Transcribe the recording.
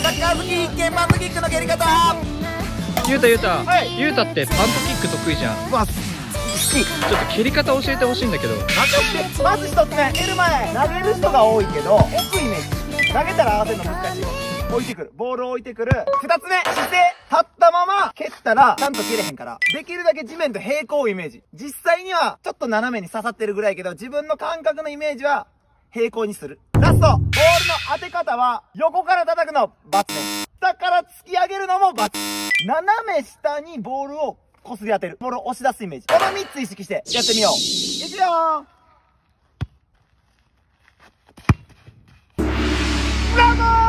サッカー好き必見パントキックの蹴り方。 ゆうたはい、 ゆうたってパントキック得意じゃん。 好き。 ちょっと蹴り方教えてほしいんだけど。 まず一つ目、蹴る前投げる人が多いけど置くイメージ。投げたら合わせるの難しい。置いてくる、ボールを置いてくる。二つ目、姿勢。立ったまま蹴ったらちゃんと蹴れへんから、できるだけ地面と平行をイメージ。実際にはちょっと斜めに刺さってるぐらいけど、自分の感覚のイメージは平行にする。ラスト、ボールの当て方は横から叩くの×ね。下から突き上げるのも×。斜め下にボールをこすり当てる。ボールを押し出すイメージ。この3つ意識してやってみよう。いくよー。ブラボー。